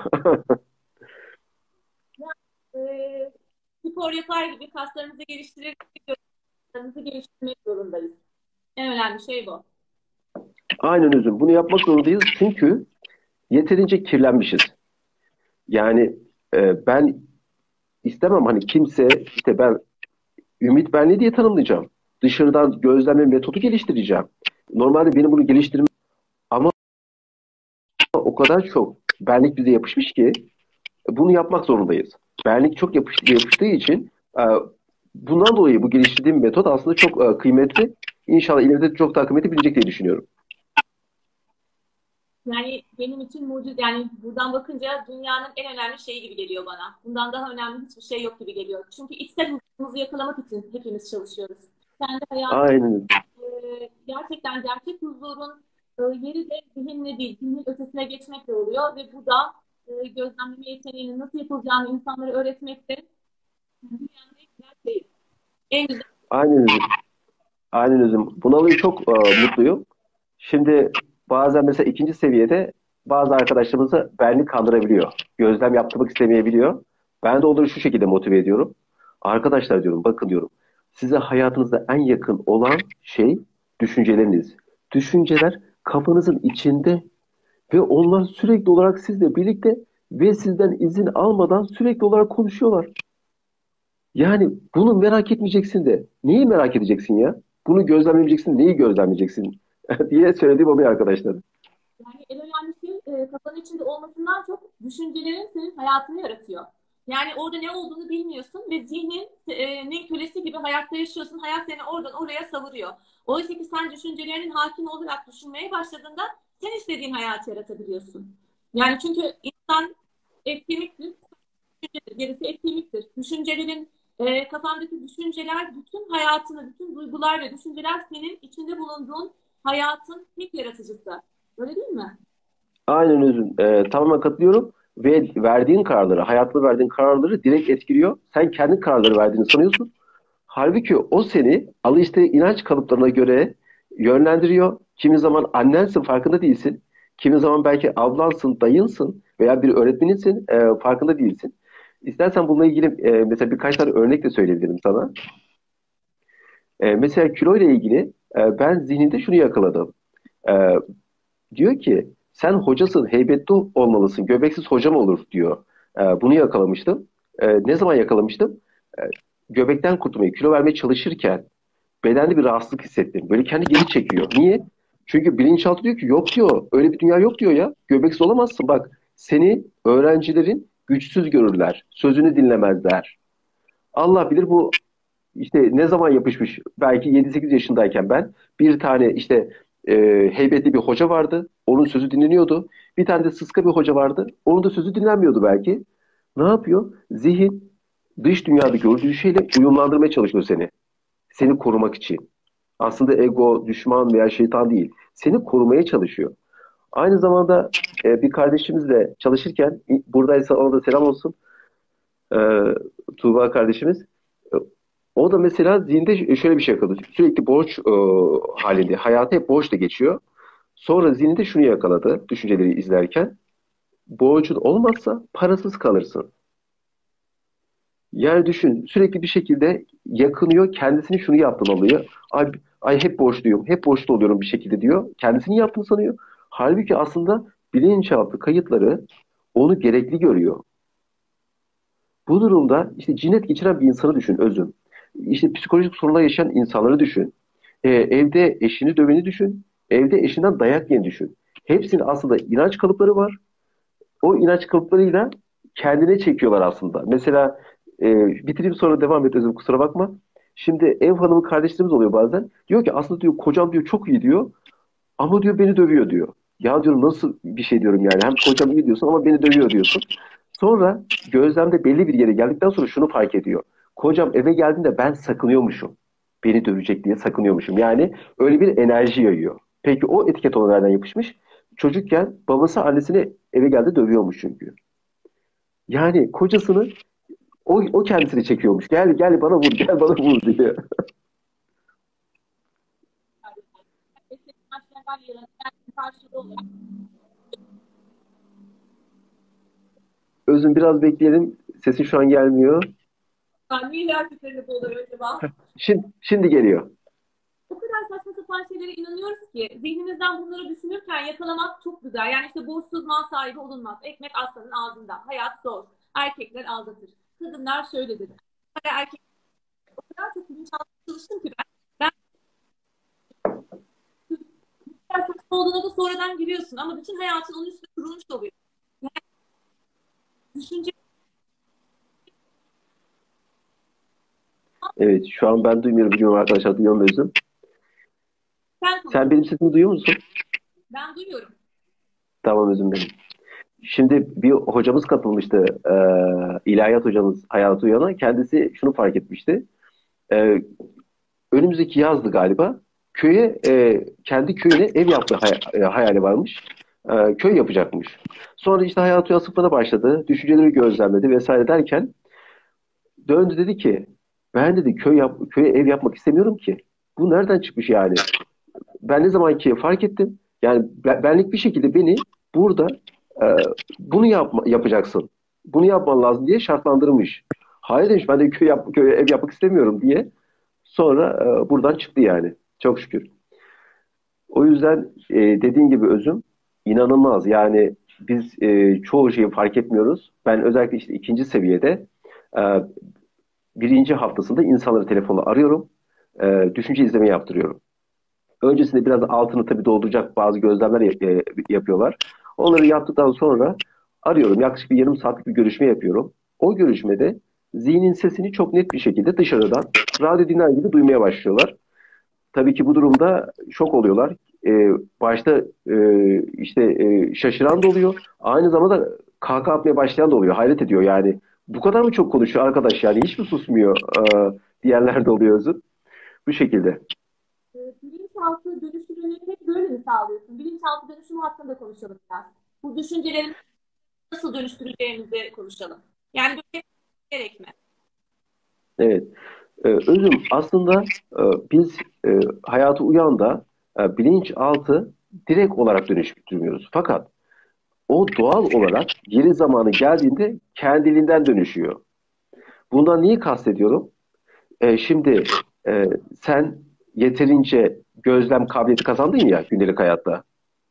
e, Spor yapar gibi kaslarımızı geliştirerek kaslarımızı geliştirmek zorundayız. En önemli şey bu. Aynen özüm. Bunu yapmak zorundayız çünkü yeterince kirlenmişiz. Yani ben istemem hani kimse işte ben ümit benliği diye tanımlayacağım. Dışarıdan gözlemle metodu geliştireceğim. Normalde benim bunu geliştirmem ama o kadar çok benlik bize yapışmış ki bunu yapmak zorundayız. Benlik çok yapıştığı için bundan dolayı bu geliştirdiğim metot aslında çok kıymetli. İnşallah ileride çok daha kıymetli bilecek diye düşünüyorum. Yani benim için mucize, yani buradan bakınca dünyanın en önemli şeyi gibi geliyor bana. Bundan daha önemli hiçbir şey yok gibi geliyor. Çünkü içsel huzurumuzu yakalamak için hepimiz çalışıyoruz. Kendi hayatımız Aynen. gerçekten gerçek huzurun yeri de zihinle değil, zihnin ötesine geçmekle oluyor ve bu da gözlemleme yeteneğinin nasıl yapılacağını insanlara öğretmekte dünyanın en güzel şeyi. En güzel. Aynen özüm. Aynen özüm. Buna dolayı çok mutluyum. Şimdi bazen mesela ikinci seviyede bazı arkadaşlarımızı benlik kandırabiliyor. Gözlem yaptırmak istemeyebiliyor. Ben de onları şu şekilde motive ediyorum. Arkadaşlar diyorum, bakın diyorum. Size hayatınızda en yakın olan şey düşünceleriniz. Düşünceler kafanızın içinde ve onlar sürekli olarak sizle birlikte ve sizden izin almadan sürekli olarak konuşuyorlar. Yani bunu merak etmeyeceksin de neyi merak edeceksin ya? Bunu gözlemlemeyeceksin, neyi gözlemleyeceksin diye söylediğim oluyor arkadaşlar. Yani en önemli şey kafanın içinde olmasından çok düşüncelerin senin hayatını yaratıyor. Yani orada ne olduğunu bilmiyorsun ve zihnin ne kölesi gibi hayatta yaşıyorsun. Hayat seni oradan oraya savuruyor. Oysa ki sen düşüncelerinin hakim olarak düşünmeye başladığında sen istediğin hayatı yaratabiliyorsun. Yani çünkü insan et kemiktir, düşüncedir, gerisi et kemiktir. Düşüncelerin, kafandaki düşünceler bütün hayatını, bütün duygular ve düşünceler senin içinde bulunduğun hayatın tek yaratıcısı. Öyle değil mi? Aynen özüm. Tamamen katılıyorum. Ve verdiğin kararları, hayatında verdiğin kararları direkt etkiliyor. Sen kendi kararları verdiğini sanıyorsun. Halbuki o seni alıştığı inanç kalıplarına göre yönlendiriyor. Kimi zaman annensin farkında değilsin. Kimi zaman belki ablansın, dayınsın veya bir öğretmeninsin farkında değilsin. İstersen bununla ilgili mesela birkaç tane örnek de söyleyebilirim sana. Mesela kilo ile ilgili ben zihnimde şunu yakaladım. E, Diyor ki sen hocasın, heybetli olmalısın, göbeksiz hoca mı olur diyor. Bunu yakalamıştım. Ne zaman yakalamıştım? E, Göbekten kurtulmayı, kilo vermeye çalışırken bedende bir rahatsızlık hissettim. Böyle kendi geri çekiyor. Niye? Çünkü bilinçaltı diyor ki yok diyor. Öyle bir dünya yok diyor ya. Göbeksiz olamazsın bak. Seni öğrencilerin güçsüz görürler. Sözünü dinlemezler. Allah bilir bu işte ne zaman yapışmış? Belki 7-8 yaşındayken ben bir tane işte e, heybetli bir hoca vardı. Onun sözü dinleniyordu. Bir tane de sıska bir hoca vardı. Onun da sözü dinlenmiyordu belki. Ne yapıyor? Zihin dış dünyada gördüğü şeyle uyumlandırmaya çalışıyor seni. Seni korumak için. Aslında ego, düşman veya şeytan değil. Seni korumaya çalışıyor. Aynı zamanda bir kardeşimizle çalışırken, buradaysa ona da selam olsun. E, Tuğba kardeşimiz. E, O da mesela zihinde şöyle bir şey yakaladı. Sürekli borç halinde. Hayatı hep borçla geçiyor. Sonra zihninde şunu yakaladı düşünceleri izlerken. Borcun olmazsa parasız kalırsın. Yani düşün, sürekli bir şekilde yakınıyor, kendisini şunu yaptığını alıyor. Ay hep borçluyum, hep borçlu oluyorum bir şekilde diyor. Kendisini yaptığını sanıyor. Halbuki aslında bilinçaltı kayıtları onu gerekli görüyor. Bu durumda işte cinnet geçiren bir insanı düşün özüm. İşte psikolojik sorunlar yaşayan insanları düşün. Evde eşini döveni düşün. Evde eşinden dayak yeni düşün. Hepsinin aslında inanç kalıpları var. O inanç kalıplarıyla kendine çekiyorlar aslında. Mesela bitireyim sonra devam et Özüm kusura bakma. Şimdi ev hanımı kardeşlerimiz oluyor bazen. Diyor ki aslında diyor kocam diyor çok iyi diyor ama diyor beni dövüyor diyor. Ya diyorum nasıl bir şey diyorum yani. Hem kocam iyi diyorsun ama beni dövüyor diyorsun. Sonra gözlemde belli bir yere geldikten sonra şunu fark ediyor. Kocam eve geldiğinde ben sakınıyormuşum. Beni dövecek diye sakınıyormuşum. Yani öyle bir enerji yayıyor. Peki o etiket ona nereden yapışmış? Çocukken babası annesini eve geldi dövüyormuş çünkü. Yani kocasını o kendisini çekiyormuş. Gel gel bana vur, gel bana vur diye. Karşılığı olarak. Özüm biraz bekleyelim. Sesin şu an gelmiyor. Niye gerçekten de oluyor acaba? Şimdi geliyor. O kadar saçma sapan şeylere inanıyoruz ki zihnimizden bunları düşünürken yakalamak çok güzel. Yani işte borçsuz mal sahibi olunmaz. Ekmek aslanın ağzında. Hayat zor. Erkekler aldatır. Kadınlar şöyledir. Hala erkek o kadar çok bilinçaltı çalıştım ki ben biraz saçma olduğuna da sonradan giriyorsun ama bütün hayatın onun üstüne kurulmuş oluyor. Yani düşünce Evet, şu an ben duymuyorum. Biliyorum arkadaşlar duyuyor mu Özüm? sen Sen konuş. benim sesimi duyuyor musun? Ben duyuyorum. Tamam Özüm benim. Şimdi bir hocamız katılmıştı. İlahiyat hocamız Hayat Uyan'a. Kendisi şunu fark etmişti. Ee, Önümüzdeki yazdı galiba. Kendi köyüne ev yapma hayali varmış. Köy yapacakmış. Sonra işte Hayat Uyan sıfırına başladı. Düşünceleri gözlemledi vesaire derken döndü dedi ki ben dedi köye ev yapmak istemiyorum ki. Bu nereden çıkmış yani? Ben ne zaman ki fark ettim. Yani benlik bir şekilde beni burada e, bunu yapacaksın. Bunu yapman lazım diye şartlandırmış. Hayır demiş ben de köye ev yapmak istemiyorum diye. Sonra buradan çıktı yani. Çok şükür. O yüzden dediğin gibi özüm inanılmaz. Yani biz çoğu şeyi fark etmiyoruz. Ben özellikle işte ikinci seviyede e, birinci haftasında insanları telefonla arıyorum. Düşünce izleme yaptırıyorum. Öncesinde biraz altını tabii dolduracak bazı gözlemler yapıyorlar. Onları yaptıktan sonra arıyorum. Yaklaşık bir yarım saatlik bir görüşme yapıyorum. O görüşmede zihnin sesini çok net bir şekilde dışarıdan radyo dinler gibi duymaya başlıyorlar. Tabii ki bu durumda şok oluyorlar. Başta işte şaşıran da oluyor. Aynı zamanda kahkaha atmaya başlayan da oluyor. Hayret ediyor yani. Bu kadar mı çok konuşuyor arkadaş yani hiç mi susmuyor diyenler de oluyor Özür. Bu şekilde. Bilinçaltı dönüşümünü hep böyle mi sağlıyorsun? Bilinçaltı dönüşümü hakkında konuşalım biraz. Bu düşünceleri nasıl dönüştüreceğimizi konuşalım. Yani böyle gerek mi? Evet. Özüm aslında biz hayatı uyan da bilinçaltı direkt olarak dönüştürmüyoruz. Fakat o doğal olarak geri zamanı geldiğinde kendiliğinden dönüşüyor. Bundan neyi kastediyorum? Şimdi sen yeterince gözlem kabiliyeti kazandın ya gündelik hayatta.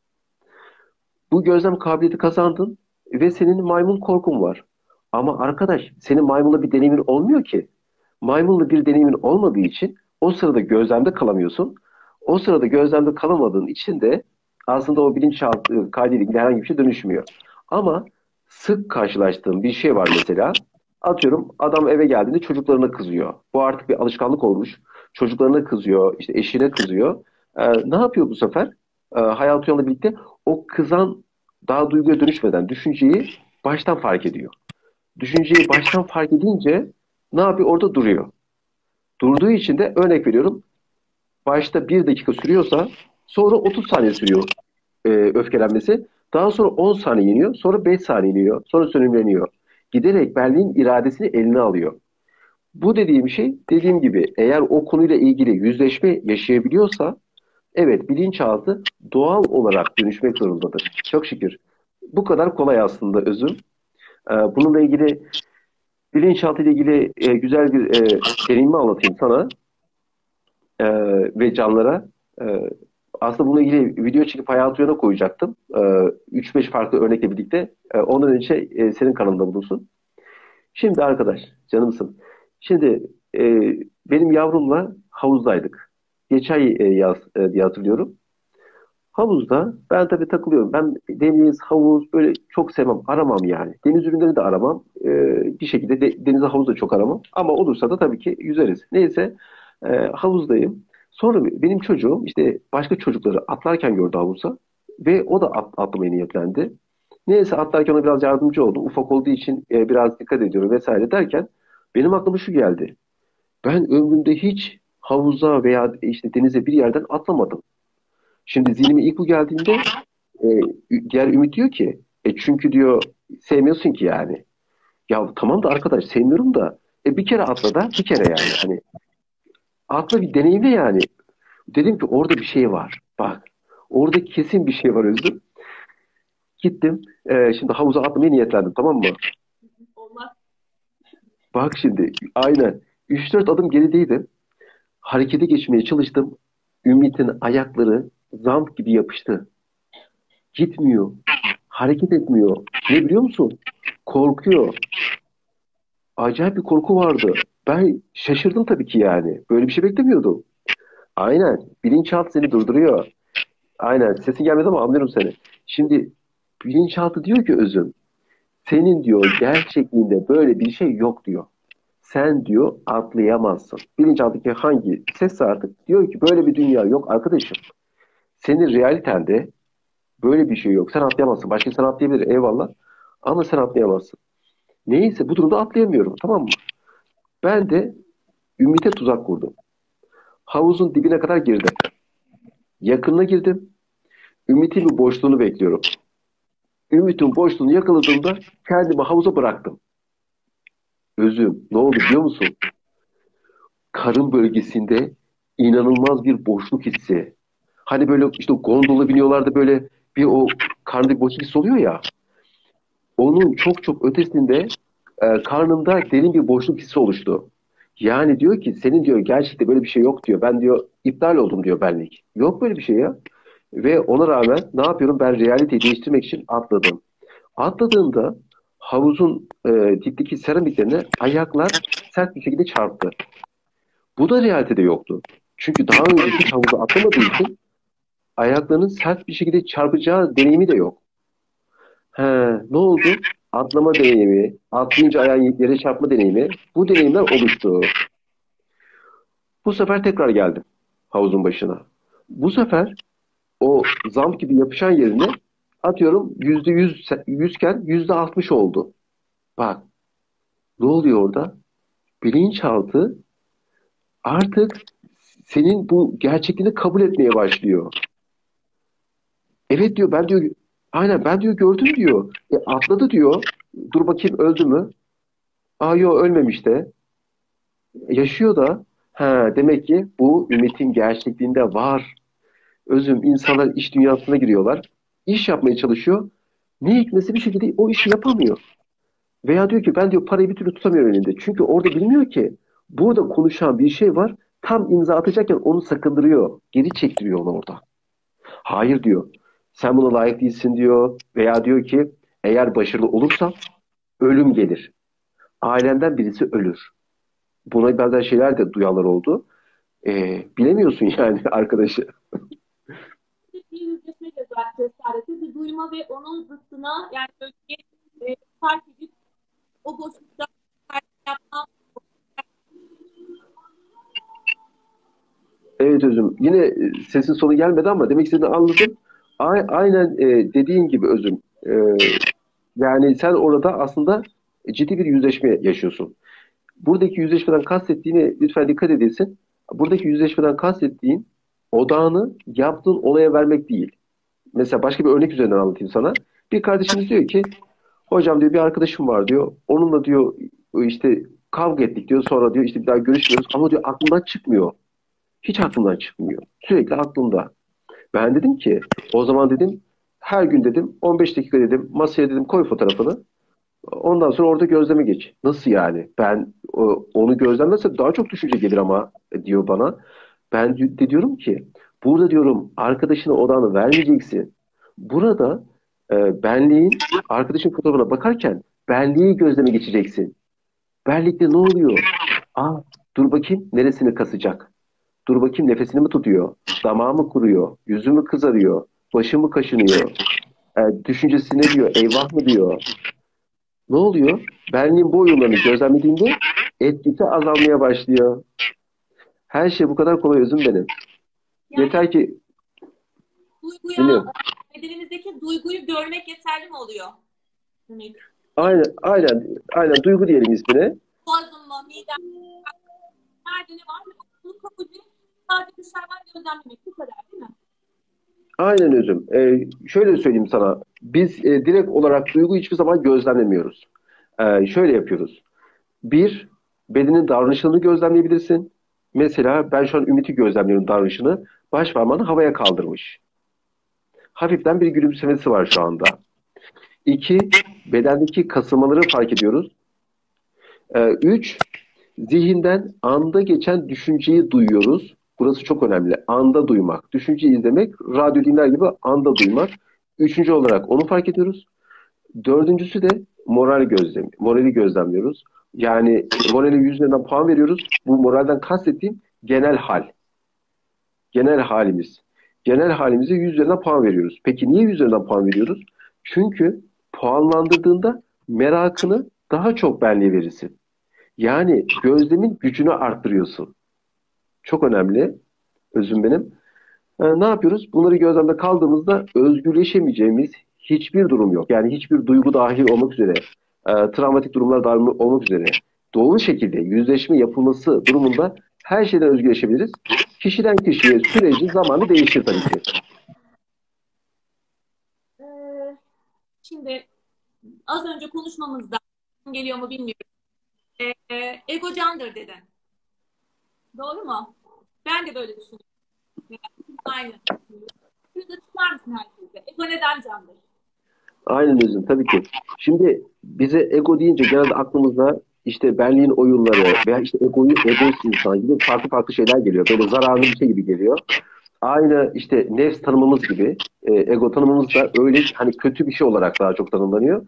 Bu gözlem kabiliyeti kazandın ve senin maymun korkun var. Ama arkadaş senin maymunla bir deneyimin olmuyor ki. Maymunla bir deneyimin olmadığı için o sırada gözlemde kalamıyorsun. O sırada gözlemde kalamadığın için de aslında o bilinçaltı kaydıyla herhangi bir şey dönüşmüyor. Ama sık karşılaştığım bir şey var mesela. Atıyorum adam eve geldiğinde çocuklarına kızıyor. Bu artık bir alışkanlık olmuş. Çocuklarına kızıyor, işte eşine kızıyor. Ne yapıyor bu sefer? Hayat Uyan'la birlikte o kızan daha duyguya dönüşmeden düşünceyi baştan fark ediyor. düşünceyi baştan fark edince ne yapıyor? Orada duruyor. Durduğu için de örnek veriyorum. Başta 1 dakika sürüyorsa sonra 30 saniye sürüyor öfkelenmesi. Daha sonra 10 saniye iniyor. Sonra 5 saniye iniyor. Sonra sönümleniyor. Giderek benliğin iradesini eline alıyor. Bu dediğim şey dediğim gibi eğer o konuyla ilgili yüzleşme yaşayabiliyorsa evet bilinçaltı doğal olarak dönüşmek zorundadır. Çok şükür. Bu kadar kolay aslında özüm. Bununla ilgili bilinçaltı ile ilgili güzel bir deneyimi anlatayım sana ve canlara. E, Aslında bununla ilgili video çekip Hayat Uyan'a koyacaktım. 3-5 farklı örnekle birlikte. Ondan önce senin kanalında bulunsun. Şimdi arkadaş, canımsın. Şimdi e, benim yavrumla havuzdaydık. Geçen yaz diye hatırlıyorum. Havuzda ben tabii takılıyorum. Ben deniz, havuz böyle çok sevmem. Aramam yani. Deniz ürünleri de aramam. Bir şekilde denize havuz da çok aramam. Ama olursa da tabii ki yüzeriz. Neyse havuzdayım. Sonra benim çocuğum işte başka çocukları atlarken gördü havuza. Ve o da atlamaya niyetlendi. Neyse atlarken ona biraz yardımcı oldum. Ufak olduğu için biraz dikkat ediyorum vesaire derken benim aklıma şu geldi. Ben ömrümde hiç havuza veya işte denize bir yerden atlamadım. Şimdi zihnime ilk bu geldiğinde e, diğer Ümit diyor ki çünkü diyor sevmiyorsun ki yani. Ya tamam da arkadaş sevmiyorum da bir kere atla da bir kere yani. Hani atla bir deneyimle yani. Dedim ki orada bir şey var. Bak orada kesin bir şey var Özlem. Gittim. Şimdi havuza atlamaya niyetlendim tamam mı? Olmaz. Bak şimdi aynen 3-4 adım gerideydim. Harekete geçmeye çalıştım. Ümit'in ayakları zamp gibi yapıştı. Gitmiyor. Hareket etmiyor. Ne biliyor musun? Korkuyor. Acayip bir korku vardı. Ben şaşırdım tabii ki yani. Böyle bir şey beklemiyordum. Aynen. Bilinçaltı seni durduruyor. Aynen. Sesin gelmedi ama anlıyorum seni. Şimdi bilinçaltı diyor ki özüm. Senin diyor gerçekliğinde böyle bir şey yok diyor. Sen diyor atlayamazsın. Bilinçaltı hangi sesse artık diyor ki böyle bir dünya yok arkadaşım. Senin realitende böyle bir şey yok. Sen atlayamazsın. Başka insan atlayabilir eyvallah. Ama sen atlayamazsın. Neyse bu durumda atlayamıyorum tamam mı? Ben de Ümit'e tuzak kurdum. Havuzun dibine kadar girdim. Yakınına girdim. Ümit'in bir boşluğunu bekliyorum. Ümit'in boşluğunu yakaladığımda kendimi havuza bıraktım. Özüm ne oldu biliyor musun? Karın bölgesinde inanılmaz bir boşluk hissi. Hani böyle işte gondola biniyorlar da böyle bir o karnında bir boşluk hissi oluyor ya. Onun çok çok ötesinde karnımda derin bir boşluk hissi oluştu. Yani diyor ki senin diyor gerçekte böyle bir şey yok diyor. Ben diyor iptal oldum diyor benlik. Yok böyle bir şey ya. Ve ona rağmen ne yapıyorum? Ben realiteyi değiştirmek için atladım. Atladığımda havuzun dipteki seramiklerine ayaklar sert bir şekilde çarptı. Bu da realitede yoktu. Çünkü daha önce hiç havuza atlamadığı için ayaklarının sert bir şekilde çarpacağı deneyimi de yok. He, ne oldu? Atlama deneyimi, atlayınca ayağın yere çarpma deneyimi, bu deneyimler oluştu. Bu sefer tekrar geldim havuzun başına. Bu sefer o zamp gibi yapışan yerine atıyorum %100 yüzken %60 oldu. Bak ne oluyor orada? Bilinçaltı artık senin bu gerçekliğini kabul etmeye başlıyor. Evet diyor ben diyor aynen ben diyor gördüm diyor. Atladı diyor. Dur bakayım öldü mü? Aa yok ölmemiş de. Yaşıyor da. Ha, demek ki bu ümitin gerçekliğinde var. Özüm insanlar iş dünyasına giriyorlar. İş yapmaya çalışıyor. Ne hikmetse bir şekilde o işi yapamıyor. Veya diyor ki ben diyor parayı bir türlü tutamıyorum elinde. Çünkü orada bilmiyor ki burada konuşan bir şey var. Tam imza atacakken onu sakındırıyor. Geri çektiriyor onu orada. Hayır diyor. Sen buna layık değilsin diyor. Veya diyor ki eğer başarılı olursan ölüm gelir. Ailenden birisi ölür. Buna benzer şeyler de duyanlar oldu. Bilemiyorsun yani arkadaşı. Bir yüzleşme cesareti, bir duyma ve onun zıttına yani böyle fark edip o boşlukta yapma. Evet Özüm. Yine sesin sonu gelmedi ama demek istediğini anladım. Aynen dediğin gibi Özüm. Yani sen orada aslında ciddi bir yüzleşme yaşıyorsun. Buradaki yüzleşmeden kastettiğine lütfen dikkat edilsin. Buradaki yüzleşmeden kastettiğin odağını yaptığın olaya vermek değil. Mesela başka bir örnek üzerinden anlatayım sana. Bir kardeşimiz diyor ki hocam diyor bir arkadaşım var diyor. Onunla diyor işte kavga ettik diyor. Sonra diyor işte bir daha görüşmüyoruz. Ama diyor aklımdan çıkmıyor. Hiç aklımdan çıkmıyor. Sürekli aklımda. Ben dedim ki o zaman dedim her gün dedim 15 dakika dedim masaya dedim koy fotoğrafını. Ondan sonra orada gözleme geç. Nasıl yani? Ben onu gözlemlersem daha çok düşünce gelir ama diyor bana. Ben de diyorum ki burada diyorum arkadaşına odağını vermeyeceksin. Burada benliğin arkadaşın fotoğrafına bakarken benliği gözleme geçeceksin. Benlikte ne oluyor? Aa, dur bakayım neresini kasacak? Dur bakayım nefesini mi tutuyor? Damağı mı kuruyor? Yüzü mü kızarıyor? Başı mı kaşınıyor? Düşüncesi ne diyor? Eyvah mı diyor? Ne oluyor? Benliğin bu oyunlarını gözlemlediğinde etkisi azalmaya başlıyor. Her şey bu kadar kolay özüm benim. Yani Yeter ki duyguya, dinliyorum. bedenimizdeki duyguyu görmek yeterli mi oluyor? Demek. Aynen duygu diyelim ismine. Boğazım mı, midem mi, nerede ne var? Bunu kabul edip sadece dışarıdan gözlemlemek bu kadar değil mi? Aynen özüm. Şöyle söyleyeyim sana. Biz direkt olarak duygu hiçbir zaman gözlemlemiyoruz. Şöyle yapıyoruz. Bir, bedenin davranışını gözlemleyebilirsin. Mesela ben şu an Ümit'i gözlemliyorum davranışını. Baş parmağını havaya kaldırmış. Hafiften bir gülümsemesi var şu anda. İki, bedendeki kasılmaları fark ediyoruz. Üç, zihinden anda geçen düşünceyi duyuyoruz. Burası çok önemli. Anda duymak. Düşünceyi izlemek, radyo dinler gibi anda duymak. Üçüncü olarak onu fark ediyoruz. Dördüncüsü de morali gözlemliyoruz. Yani morale 100 üzerinden puan veriyoruz. Bu moralden kastettiğim genel hal. Genel halimiz. Genel halimize 100 üzerinden puan veriyoruz. Peki niye 100 üzerinden puan veriyoruz? Çünkü puanlandırdığında merakını daha çok benliğe verirsin. Yani gözlemin gücünü arttırıyorsun. Çok önemli. Özüm benim. Ne yapıyoruz? Bunları gözlemde kaldığımızda özgürleşemeyeceğimiz hiçbir durum yok. Yani hiçbir duygu dahil olmak üzere, travmatik durumlar dahil olmak üzere doğru şekilde yüzleşme yapılması durumunda her şeyden özgürleşebiliriz. Kişiden kişiye süreci, zamanı değişir tabii ki. Ee, Şimdi az önce konuşmamızda geliyor mu bilmiyorum. Ego candır dedin. Doğru mu? Ben de böyle düşünüyorum. Aynı. Siz açıklar mısın herkese? Ego neden candır? Aynen özüm tabii ki. Şimdi bize ego deyince genelde aklımıza işte benliğin oyunları veya işte egoist insan gibi farklı farklı şeyler geliyor. Böyle zararlı bir şey gibi geliyor. Aynı işte nefs tanımımız gibi ego tanımımız da öyle hani kötü bir şey olarak daha çok tanımlanıyor.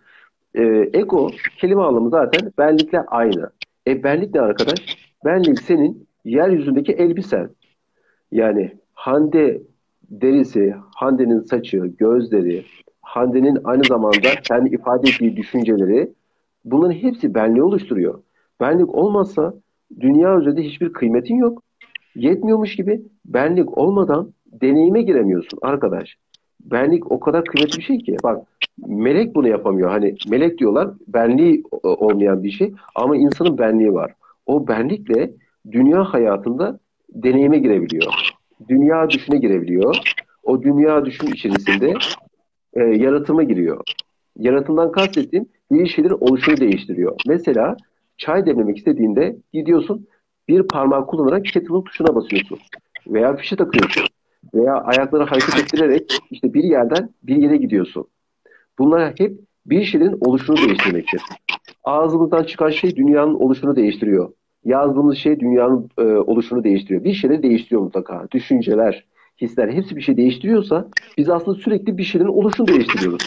Ego kelime anlamı zaten benlikle aynı. Benlik ne arkadaş? Benlik senin yeryüzündeki elbisen. Yani Hande derisi, Hande'nin saçı, gözleri, Hande'nin aynı zamanda kendi ifade ettiği düşünceleri bunların hepsi benliği oluşturuyor. Benlik olmazsa dünya üzerinde hiçbir kıymetin yok. Yetmiyormuş gibi benlik olmadan deneyime giremiyorsun arkadaş. Benlik o kadar kıymetli bir şey ki. Bak melek bunu yapamıyor. Hani melek diyorlar benliği olmayan bir şey ama insanın benliği var. O benlikle dünya hayatında deneyime girebiliyor. Dünya düşüne girebiliyor. O dünya düşün içerisinde yaratıma giriyor. Yaratımdan kastettiğim bir şeylerin oluşunu değiştiriyor. Mesela çay demlemek istediğinde gidiyorsun bir parmağı kullanarak kettle'ın tuşuna basıyorsun. Veya fişe takıyorsun. Veya ayakları hareket ettirerek işte bir yerden bir yere gidiyorsun. Bunlar hep bir şeylerin oluşunu değiştirmektir. Ağzımızdan çıkan şey dünyanın oluşunu değiştiriyor. Yazdığımız şey dünyanın oluşunu değiştiriyor. Bir şeyleri değiştiriyor mutlaka. Düşünceler, hisler hepsi bir şey değiştiriyorsa biz aslında sürekli bir şeylerin oluşunu değiştiriyoruz.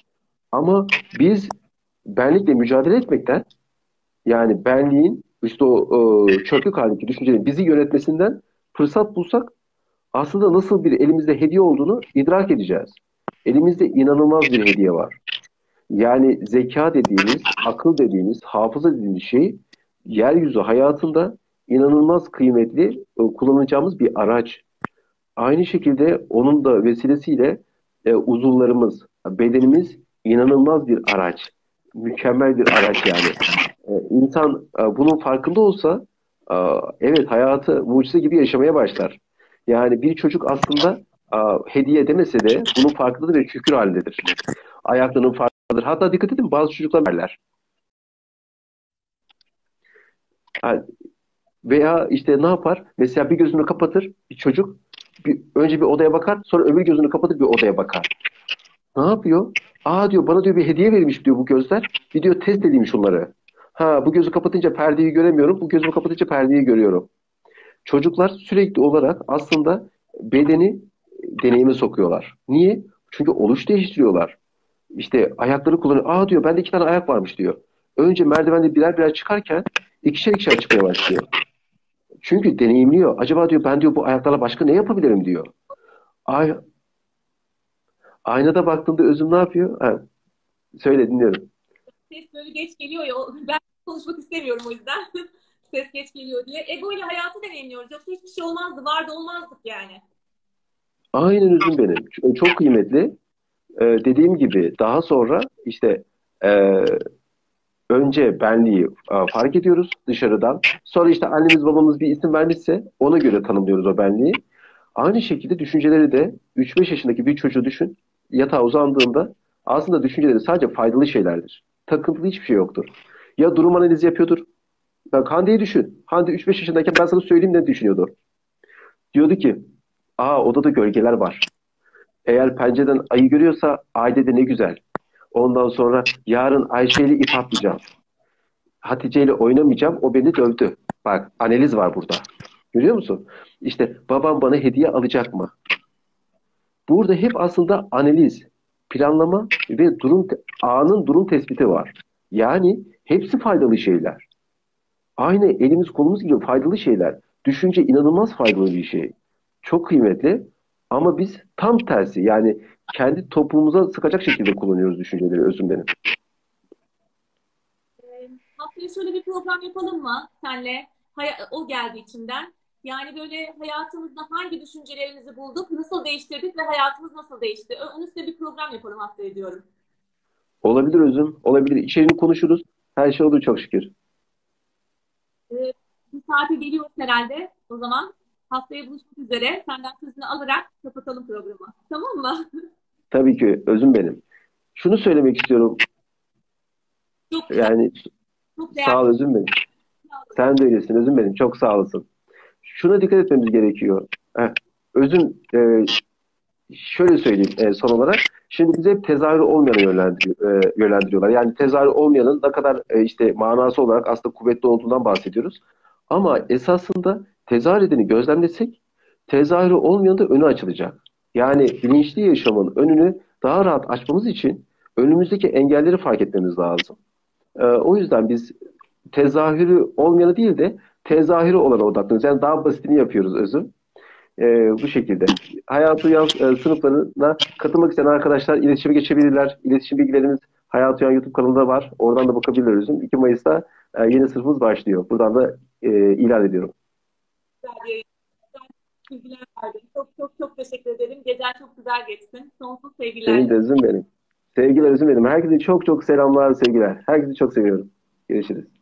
Ama biz benlikle mücadele etmekten yani benliğin işte o çöplük halindeki düşüncelerin bizi yönetmesinden fırsat bulsak aslında nasıl bir elimizde hediye olduğunu idrak edeceğiz. Elimizde inanılmaz bir hediye var. Yani zeka dediğimiz, akıl dediğimiz, hafıza dediğimiz şey yeryüzü hayatında inanılmaz kıymetli kullanacağımız bir araç. Aynı şekilde onun da vesilesiyle uzuvlarımız, bedenimiz inanılmaz bir araç. Mükemmel bir araç yani. İnsan bunun farkında olsa evet hayatı mucize gibi yaşamaya başlar. Yani bir çocuk aslında hediye demese de bunun farkındadır ve şükür halindedir. Ayaklarının farkındadır. Hatta dikkat edin bazı çocuklar verler. Ha, veya işte ne yapar? Mesela bir gözünü kapatır bir çocuk. Önce bir odaya bakar, sonra öbür gözünü kapatır bir odaya bakar. Ne yapıyor? Aa diyor bana diyor bir hediye verilmiş diyor bu gözler. Bir diyor test edeyim şunları. Ha bu gözü kapatınca perdeyi göremiyorum. Bu gözümü kapatınca perdeyi görüyorum. Çocuklar sürekli olarak aslında bedeni deneyime sokuyorlar. Niye? Çünkü oluş değiştiriyorlar. İşte ayakları kullanıyor. Aa diyor bende 2 tane ayak varmış diyor. Önce merdivende birer birer çıkarken ikişer ikişer çıkmaya başlıyor. Çünkü deneyimliyor. Acaba diyor ben diyor bu ayaklarla başka ne yapabilirim diyor. Ay, aynada baktığında özüm ne yapıyor? Ha, söyle dinliyorum. Ses böyle geç geliyor ya. Ben konuşmak istemiyorum o yüzden. Ses geç geliyor diye. Ego ile hayatı deneyimliyoruz. Yoksa hiçbir şey olmazdı. Vardı olmazdık yani. Aynen özüm benim. Çok kıymetli. Dediğim gibi daha sonra işte e, önce benliği fark ediyoruz dışarıdan. Sonra işte annemiz babamız bir isim vermişse ona göre tanımlıyoruz o benliği. Aynı şekilde düşünceleri de 3-5 yaşındaki bir çocuğu düşün. Yatağa uzandığında aslında düşünceleri sadece faydalı şeylerdir. Takıntılı hiçbir şey yoktur. Ya durum analizi yapıyordur. Bak Hande'yi düşün. Hande 3-5 yaşındayken ben sana söyleyeyim ne düşünüyordu. Diyordu ki odada gölgeler var. Eğer pencereden ayı görüyorsa ay de ne güzel. Ondan sonra yarın Ayşe ile ip atlayacağım. Hatice ile oynamayacağım. O beni dövdü. Bak analiz var burada. Görüyor musun? İşte babam bana hediye alacak mı? Burada hep aslında analiz, planlama ve anın durum tespiti var. Yani hepsi faydalı şeyler. Aynı elimiz kolumuz gibi faydalı şeyler. Düşünce inanılmaz faydalı bir şey. Çok kıymetli ama biz tam tersi yani kendi toplumumuza sıkacak şekilde kullanıyoruz düşünceleri özüm benim. Haftaya şöyle bir program yapalım mı senle? O geldi içimden. Yani böyle hayatımızda hangi düşüncelerimizi bulduk, nasıl değiştirdik ve hayatımız nasıl değişti? Onun üstüne bir program yapalım haftaya diyorum. Olabilir özüm, olabilir. İçeriğini konuşuruz. Her şey olur çok şükür. Ee, Bir saate geliyoruz herhalde. O zaman haftaya buluşmak üzere. Senden sözünü alarak kapatalım programı. Tamam mı? Tabii ki özüm benim. Şunu söylemek istiyorum. Çok güzel, Yani çok sağ değerli. ol özüm benim. Sen de öylesin özüm benim. Çok sağ olasın. Şuna dikkat etmemiz gerekiyor. Heh, özüm şöyle söyleyeyim son olarak. Şimdi bize hep tezahürü olmayanı yönlendiriyorlar. Yani tezahürü olmayanın ne kadar işte manası olarak aslında kuvvetli olduğundan bahsediyoruz. Ama esasında tezahür edeni gözlemlesek tezahürü olmayanın da önü açılacak. Yani bilinçli yaşamın önünü daha rahat açmamız için önümüzdeki engelleri fark etmemiz lazım. O yüzden biz tezahürü olmayanı değil de tezahürü olana odaklanıyoruz. Yani daha basitini yapıyoruz özüm. Bu şekilde. Hayat Uyan sınıflarına katılmak isteyen arkadaşlar iletişime geçebilirler. İletişim bilgilerimiz Hayat Uyan YouTube kanalında var. Oradan da bakabilirler özüm. 2 Mayıs'ta yeni sınıfımız başlıyor. Buradan da ilan ediyorum. Güzel bilgiler verdin. Çok çok çok teşekkür ederim. Gecen çok güzel geçsin. Sonsuz Senin sevgilerle. de özüm benim. Sevgiler özüm benim. Herkese çok çok selamlar, sevgiler. Herkesi çok seviyorum. Görüşürüz.